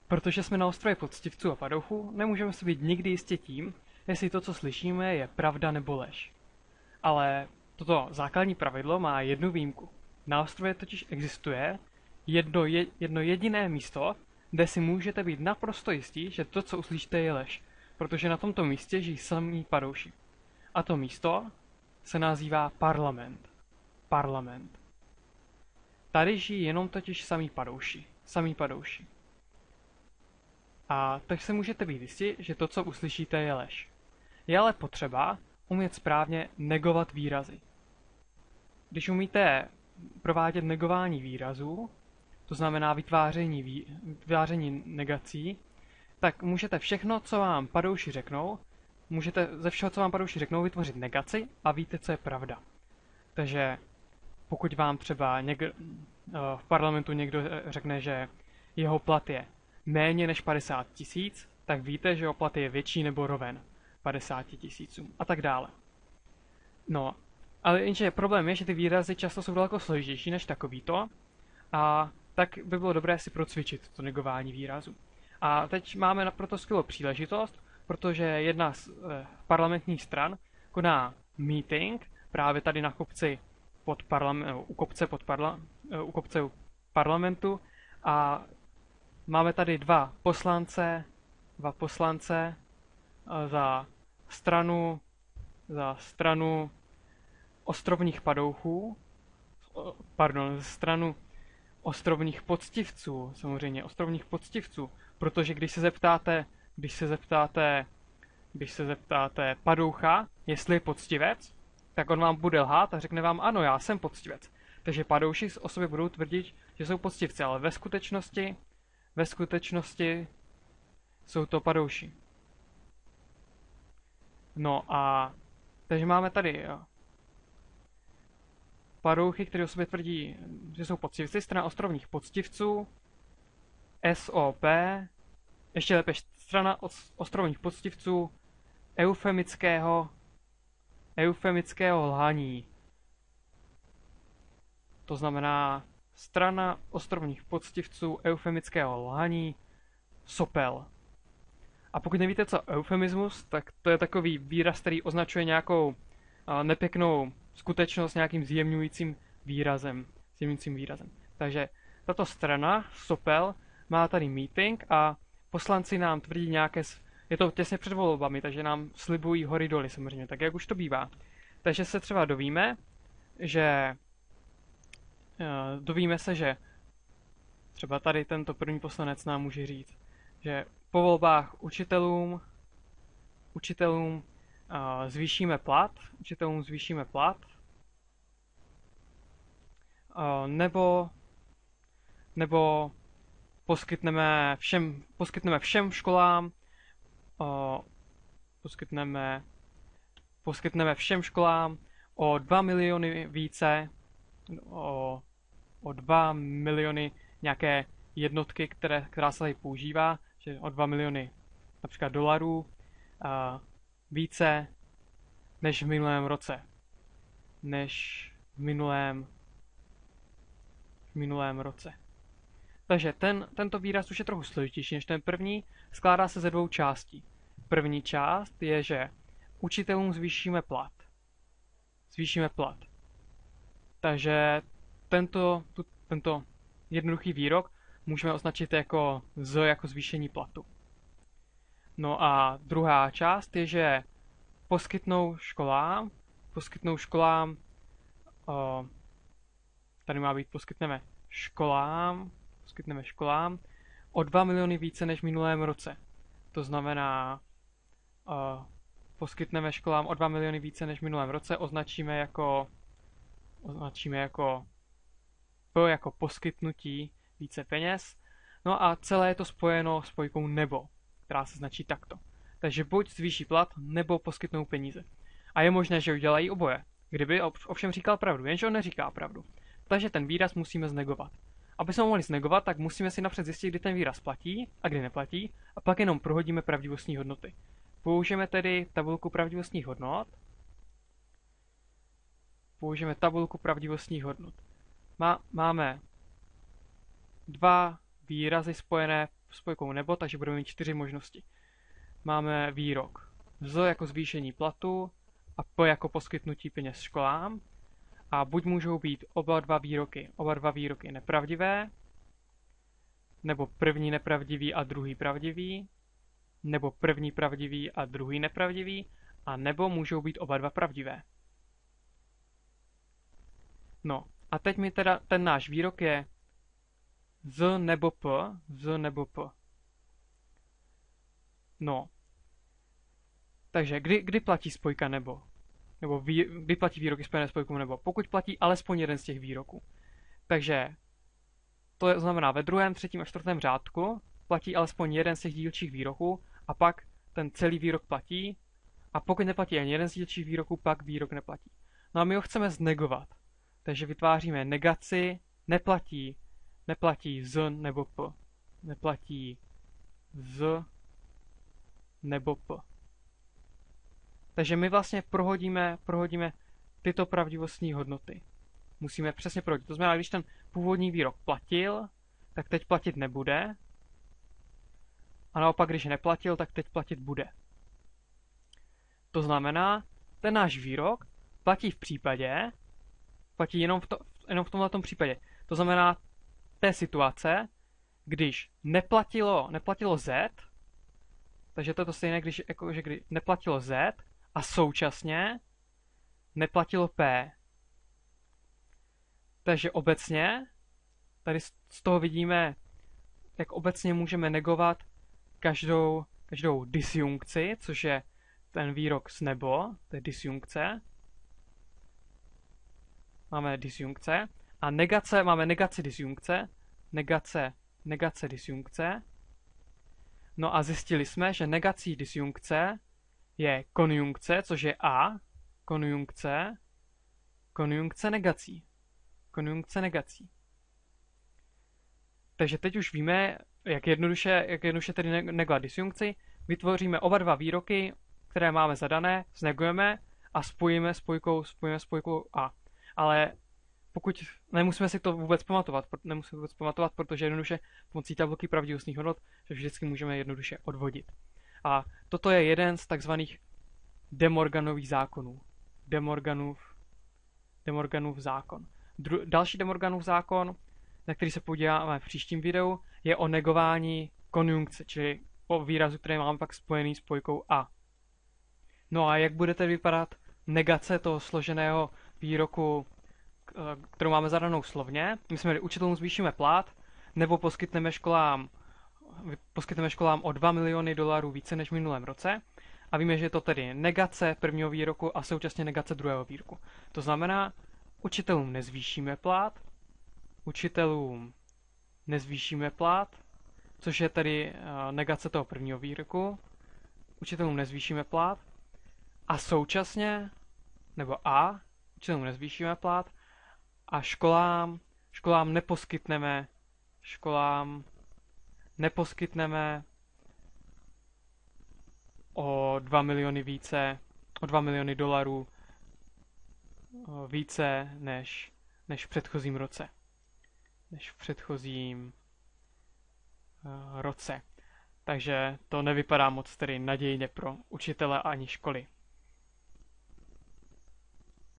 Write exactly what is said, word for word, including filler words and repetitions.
Protože jsme na ostrově poctivců a padouchů, nemůžeme si být nikdy jistě tím, jestli to, co slyšíme, je pravda nebo lež. Ale toto základní pravidlo má jednu výjimku. Na ostrově totiž existuje jedno, je, jedno jediné místo, kde si můžete být naprosto jistí, že to, co uslyšíte, je lež. Protože na tomto místě žijí samí padouši. A to místo se nazývá parlament. Parlament. Tady žijí jenom totiž samí padouši. Samí padouši. A tak se můžete být jistí, že to, co uslyšíte, je lež. Je ale potřeba umět správně negovat výrazy. Když umíte provádět negování výrazů, to znamená vytváření, vý, vytváření negací, tak můžete všechno, co vám padouši řeknou, můžete ze všeho, co vám padouši řeknou, vytvořit negaci a víte, co je pravda. Takže pokud vám třeba někdo, v parlamentu někdo řekne, že jeho plat je méně než padesát tisíc, tak víte, že jeho plat je větší nebo roven padesáti tisícům a tak dále. No, ale jenže problém je, že ty výrazy často jsou daleko složitější než takovýto a tak by bylo dobré si procvičit to negování výrazu. A teď máme naprosto skvělou příležitost, protože jedna z eh, parlamentních stran koná meeting právě tady na kopci pod parlament, u kopce pod parla, u kopce parlamentu a máme tady dva poslance, dva poslance za stranu, za stranu ostrovních padouchů, pardon, za stranu ostrovních poctivců, samozřejmě ostrovních poctivců, protože když se zeptáte, když se zeptáte, když se zeptáte padoucha, jestli je poctivec, tak on vám bude lhát a řekne vám, ano, já jsem poctivec. Takže padouši o sobě budou tvrdit, že jsou poctivci, ale ve skutečnosti, ve skutečnosti jsou to padouši. No a takže máme tady jo, padouchy, kteří o sobě tvrdí, že jsou poctivci, strana ostrovních poctivců, S O P, ještě lépe strana ostrovních poctivců, eufemického eufemického lhaní. To znamená strana ostrovních poctivců eufemického lhaní sopel. A pokud nevíte, co eufemismus, tak to je takový výraz, který označuje nějakou uh, nepěknou skutečnost nějakým zjemňujícím výrazem. Zjemňujícím výrazem. Takže tato strana sopel má tady meeting a poslanci nám tvrdí nějaké... Je to těsně před volbami, takže nám slibují hory doly samozřejmě, tak jak už to bývá. Takže se třeba dovíme, že... Uh, dovíme se, že třeba tady tento první poslanec nám může říct, že po volbách učitelům, učitelům uh, zvýšíme plat, učitelům zvýšíme plat, uh, nebo, nebo poskytneme všem, poskytneme všem školám, uh, poskytneme, poskytneme všem školám o dva miliony více, o, o dva miliony nějaké jednotky, které, která se tady používá, že o dva miliony například dolarů a více než v minulém roce. Než v minulém v minulém roce. Takže ten, tento výraz už je trochu složitější než ten první, skládá se ze dvou částí. První část je, že učitelům zvýšíme plat. Zvýšíme plat. Takže tento, tu, tento jednoduchý výrok můžeme označit jako Z, jako zvýšení platu. No a druhá část je, že poskytnou školám, poskytnou školám, o, tady má být poskytneme školám, poskytneme školám o dva miliony více než v minulém roce. To znamená, o, poskytneme školám o dva miliony více než v minulém roce, označíme jako, označíme jako P jako poskytnutí více peněz. No a celé je to spojeno s spojkou nebo, která se značí takto. Takže buď zvýší plat, nebo poskytnou peníze. A je možné, že udělají oboje, kdyby ovšem říkal pravdu, jenže on neříká pravdu. Takže ten výraz musíme znegovat. Aby jsme ho mohli znegovat, tak musíme si napřed zjistit, kdy ten výraz platí a kdy neplatí, a pak jenom prohodíme pravdivostní hodnoty. Použijeme tedy tabulku pravdivostních hodnot. Použijeme tabulku pravdivostních hodnot. Má, máme dva výrazy spojené spojkou nebo, takže budeme mít čtyři možnosti. Máme výrok Z jako zvýšení platu a P jako poskytnutí peněz školám. A buď můžou být oba dva výroky, oba dva výroky nepravdivé, nebo první nepravdivý a druhý pravdivý, nebo první pravdivý a druhý nepravdivý, a nebo můžou být oba dva pravdivé. No, a teď mi teda ten náš výrok je Z nebo P, Z nebo P. No, takže kdy, kdy platí spojka nebo? Nebo vý, kdy platí výroky spojené s spojkou nebo? Pokud platí alespoň jeden z těch výroků. Takže to znamená ve druhém, třetím a čtvrtém řádku platí alespoň jeden z těch dílčích výroků a pak ten celý výrok platí a pokud neplatí ani jeden z dílčích výroků, pak výrok neplatí. No a my ho chceme znegovat. Takže vytváříme negaci, neplatí, neplatí Z nebo P. Neplatí Z nebo P. Takže my vlastně prohodíme, prohodíme tyto pravdivostní hodnoty. Musíme přesně prohodit. To znamená, když ten původní výrok platil, tak teď platit nebude. A naopak, když neplatil, tak teď platit bude. To znamená, ten náš výrok platí v případě, platí jenom v, to, jenom v tomto případě. To znamená té situace, když neplatilo, neplatilo Z, takže to je to stejné, když, jako, že kdy neplatilo Z a současně neplatilo P. Takže obecně, tady z toho vidíme, jak obecně můžeme negovat každou, každou disjunkci, což je ten výrok s nebo, to je disjunkce. Máme disjunkce. A negace, máme negaci disjunkce, negace, negace disjunkce. No a zjistili jsme, že negací disjunkce je konjunkce, což je A, konjunkce, konjunkce negací. Konjunkce negací. Takže teď už víme, jak jednoduše, jak jednoduše tedy negovat disjunkci. Vytvoříme oba dva výroky, které máme zadané, znegujeme a spojíme spojkou, spojíme spojkou A. Ale pokud nemusíme si to vůbec pamatovat, nemusíme vůbec pamatovat, protože jednoduše pomocí tabulky pravdivostních hodnot, že vždycky můžeme jednoduše odvodit. A toto je jeden z takzvaných De Morganových zákonů. De Morganův, De Morganův zákon. Dru, další De Morganův zákon, na který se podíváme v příštím videu, je o negování konjunkce, čili o výrazu, který máme pak spojený s spojkou A. No a jak bude tedy vypadat negace toho složeného výroku, kterou máme zadanou slovně? My jsme měli učitelům zvýšíme plat, nebo poskytneme školám, poskytneme školám o dva miliony dolarů více než v minulém roce. A víme, že je to tedy negace prvního výroku a současně negace druhého výroku. To znamená, učitelům nezvýšíme plat, učitelům nezvýšíme plat, což je tedy negace toho prvního výroku, učitelům nezvýšíme plat a současně, nebo a, učitelům nezvýšíme plat a školám, školám neposkytneme, školám neposkytneme o dva miliony více, o dva miliony dolarů více než, než v předchozím roce. Než v předchozím uh, roce. Takže to nevypadá moc tedy nadějně pro učitele ani školy.